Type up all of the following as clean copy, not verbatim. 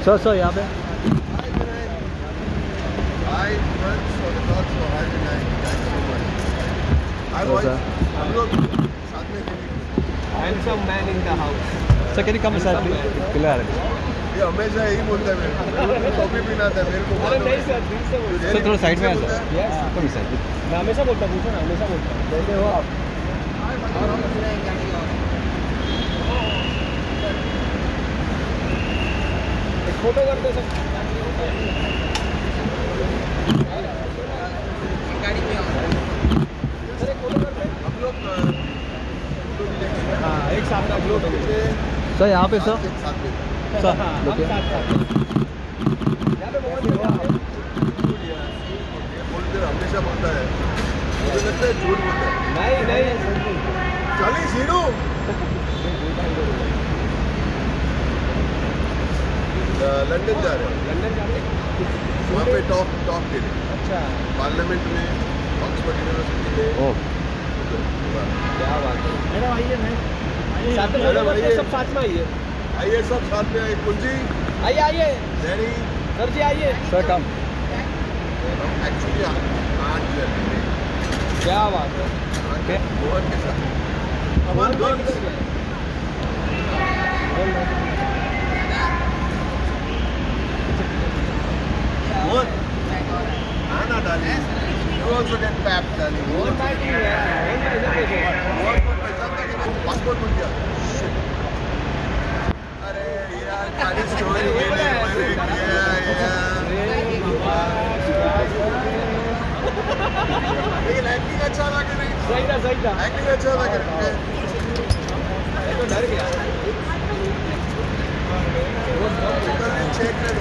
Sir यहाँ पे Handsome man in the house. Sir can you come sir clear ये हमेशा यही बोलता है मेरे को, कॉफी पीना था मेरे को। अरे नहीं सर, दिल से बोलता सर थोड़ा साइड में आ सर। Yes. कम सर मैं हमेशा बोलता हूँ, पूछो ना, हमेशा बोलता हूँ। कैसे हो आप? एक फोटो कर दो सर। सर एक फोटो कर दे। हम लोग हाँ, एक साथ का ग्लो तो सर यहाँ पे सर साथ में सर हाँ, हम देखिए साथ साथ। यहाँ पे मोहन हो आप। बोलते हमेशा बोलता है, मुझे लगता है झूठ बोलता है। नहीं नहीं 40-0 लंदन जा रहे हैं, लंदन जाते हैं? वहाँ पे टॉप के लिए अच्छा, पार्लियामेंट में ऑक्सफोर्ड यूनिवर्सिटी में। ओ क्या बात है। मैडम आइए, मैं साथ में मैडम फोटो करते हैं, आइए। सब साथ में आइए। आइए सब साथ में आइए। कुंजी आइए आइए डैनी सर जी, आइए। सर कम एक्चुअली 8 जन क्या बात है। मोहन के साथ मोहन अमन भाई गर्ल्स किधर गए? मोहन आना darling, you also get papped darling। Mohan भाई नहीं है, मोहन भाई इधर देखो। मोहन को पहचानता कि नहीं? पासपोर्ट बन गया। अरे यार खाली स्टोरी के लिए मैंने किया यार, लेकिन एक्टिंग अच्छा लगा नहीं? सही था, सही था। एक्टिंग अच्छा लगा। मैं तो डर गया। चेक कर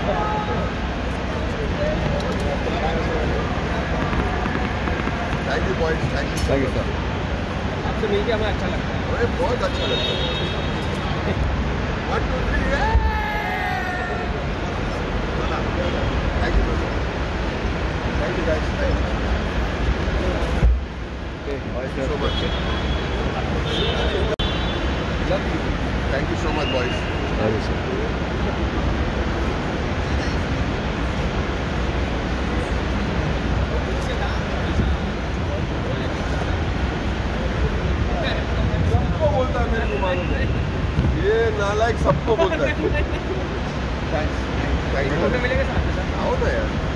thank you boys, thank you thank you sir. आपसे मिलके हमें अच्छा लगता है। अरे बहुत अच्छा लगता है। 1 2 3 thank you guys, thank you so much, thank you so much boys. Thank you sir. सबको बोलता है मेरे को, मालूम है ये नालायक सबको बोलता है। Thanks, thank you. फोटो मिलेगा साथ में सर? आओ ना यार।